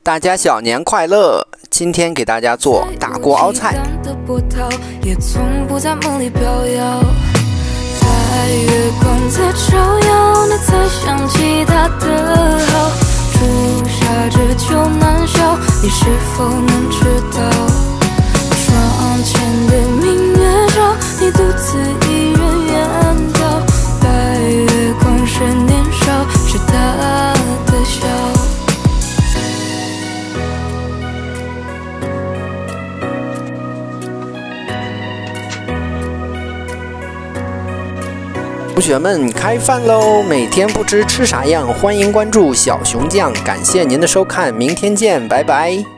大家小年快乐！今天给大家做大锅熬菜。 也从不在梦里飘摇，在月光在照耀，你才想起他的好。初夏之秋难消，你是否能知道？窗前的明月照，你独自一人远眺。白月光是年少，是他的笑。 同学们，开饭喽！每天不知吃啥样，欢迎关注小熊酱。感谢您的收看，明天见，拜拜。